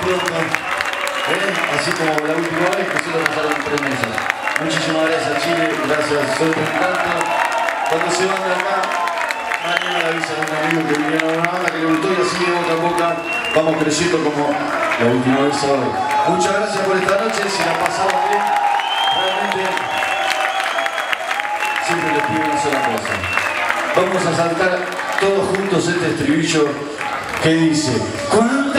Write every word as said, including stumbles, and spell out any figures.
pronto, ¿eh? Así como la última vez que solo pasaron tres meses. Muchísimas gracias, Chile, gracias, soy un encanto. Cuando se van de acá, mañana le avisan a un amigo que vinieron a una banda que le gustó y así de boca a boca vamos creciendo como la última vez hoy. Muchas gracias por esta noche, si la pasamos bien, realmente siempre les pido una sola cosa. Vamos a saltar todos juntos este estribillo que dice: ¿cuándo